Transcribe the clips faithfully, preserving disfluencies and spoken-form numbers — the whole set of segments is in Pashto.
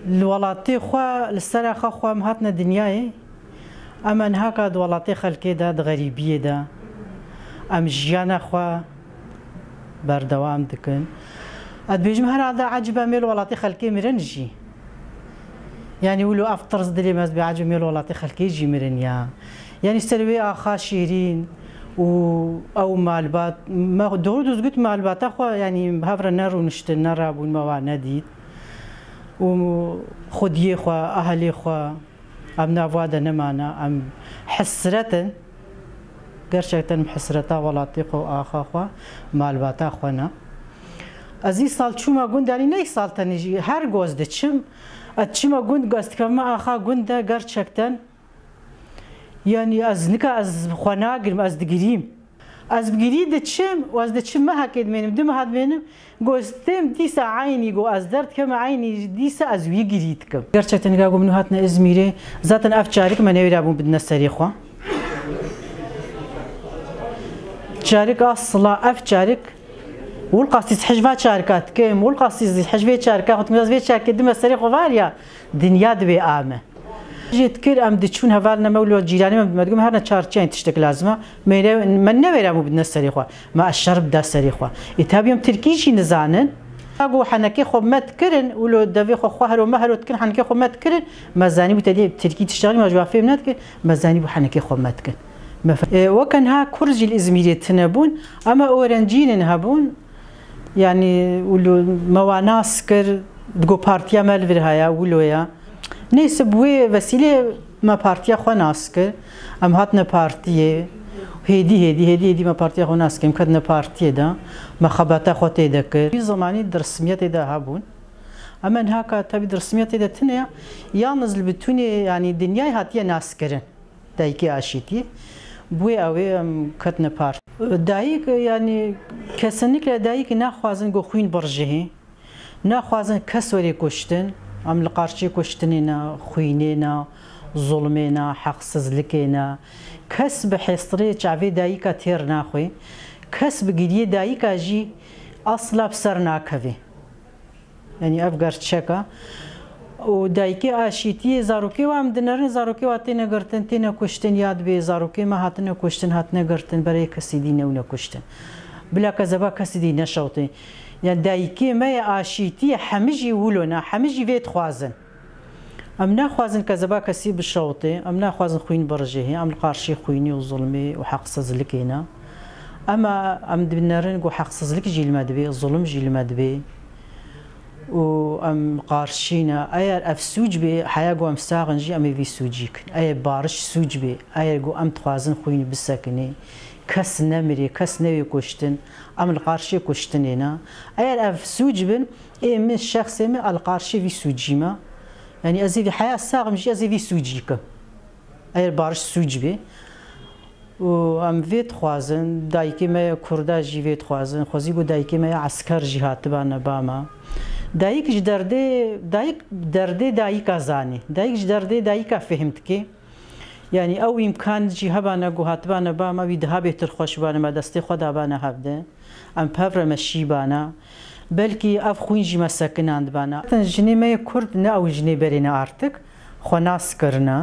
الولاطي خوا لسرا خا خوا مهاتنا دنياي اما انهاك الولاطي خلكي دا غريبيه دا ام جيانا خوا بردوام دكن ادبيجم هذا عجبه ميل ولاطي خلكي مرنجي يعني ولو افطرز دلي ماز بعجب ميل ولاطي خلكي يجي مرنيا يعني سلوي اخا شيرين و او مالبات ما دورو قلت مالبات اخو يعني هافر النار ونشت النار ابو الموا نديد وخديه خو اهلي خو ام نافوادا نمانا ام حسرة قرشة محسرتا ولاطي خو اخا خو مالبات اخونا ازي سال شو ما قند يعني ني سال تنجي هر جوز دتشم اتشما قند قاست كما اخا قند قرشكتن يعني از نكا از خناقر از دقريم از بقري دتشم واز دتشم ما هكيد منم دم هاد منم قوستم ديسا عيني قو از درد كما عيني ديسا از وي قريتكم قرشكتن قاقو منو هاتنا ازميري ذاتن افشارك ما نوير ابو بدنا السريخوا شارك اصلا افشارك والقصيص حجبات شاركات كم والقصيص حجبات شاركات مزبيت شاركات دم السريخ وفاريا دنيا دبي آمه جيت كل أم دتشون هفالنا مولود جيراني ما تقوم هرنا شارتين تشتك لازمة من نوير أبو بدنا السريخوا ما الشرب دا السريخوا يتابيهم تركيشي نزانن أقول حنكي خو ما تكرن ولو دافي خو خهر ومهر وتكن حنكي خو ما تكرن مزاني بتدي تركي تشتغل ما جوا فيه مناتك مزاني بحنكي خو ما تكن وكان ها كرجي الإزميرية تنبون أما أورنجين هبون يعني ولو مواناس كر دقو بارتيا مالفر هيا ولويا نيس بوي وسيلة ما بارتيا خو ناسكر ام هاتنا بارتيه هدي هدي هدي هدي ما بارتيا خو ناسكر ام كدنا بارتيه دا ما خباتا خو تيدكر في زماني درسميات دا هابون اما انهاكا تبي درسميات دا تنيا يالنز البتوني يعني دنياي هاتيا ناسكرن دايكي عاشيتي بوي اوي ام كدنا بارت دايك يعني كسنك دايك ناخوازن قو خوين برجهي ناخوازن كسوري كشتن ام لقارشي كشتنينا خوينينا ظلمينا حقسزلكينا كسب حصري شعبي دايكا تير ناخوي كسب قديه دايكا جي اصلا بسرنا كفي يعني افقر تشكا ودايكي اشيتي زاروكي وام دنرن زاروكي واتينا قرتن تينا كشتن ياد بي زاروكي ما هاتنا كشتن هاتنا قرتن بري كسيدينا ونا كشتن بلا كذبا كسيدينا شوطي يعني دايكي ما اشيتي حمجي ولونا حمجي فيت خوازن ام ناخوازن كذبا كسي بالشوطي ام ناخوازن خوين برجهي ام القارشي خويني وظلمي وحق سزلكينا اما ام دبنرن قو حق سزلك جي المدبي الظلم جي المدبي وام قارشينا اير اف سوج بي حيا قو ام ساغن جي ام في سوجيك اير بارش سوج بي اير قو ام تخوازن خويني بالسكني كس نمري كس نوي كشتن ام القارشي كشتنينا اير اف سوج بن اي من الشخص من القارشي في سوجيما يعني ازي في حياه الساغم جي ازي في سوجيك اير بارش سوج بي و ام فيت خوازن دايكي ما كردا جي فيت خوازن خوزي بو دايكي ما عسكر جهات بانا باما دايك جدردي دايك دردي دايك ازاني دايك جدردي دايك فهمتكي يعني او امكان جي هبانا قوهات بانا باما ويدها بيتر خوش بانا ما دستي خدا بانا هبده ام بافر مشي بانا بلكي اف خوين جي مساكناند بانا جني ما كرد نا او جني برينا ارتك خناس كرنا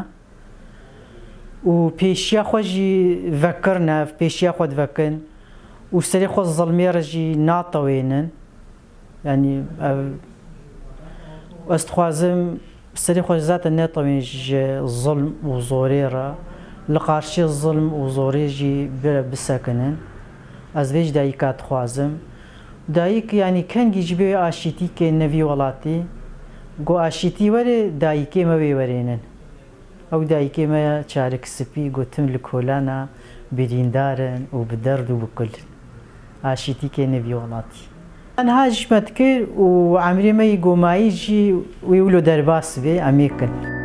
و بيشيا خوجي فكرنا في بيشيا خود فكن و سري خو الظلمي رجي ناطوينن يعني واستخوازم سري خو ذات ناطوين الظلم وزوريرا لقارشي الظلم وزوريجي بسكنن از ويج دايكات خوازم دايك يعني كان يجيبي اشيتي كنفي ولاتي قو اشيتي وري دايكي ما بيورينن او دايكي ما شارك سبي قوتم لكولانا بديندارن وبدرد وبكل اشيتي كنفي ولاتي انا هاج متكر وعمري ما يقوم يجي ويقولوا درباس بي اميكن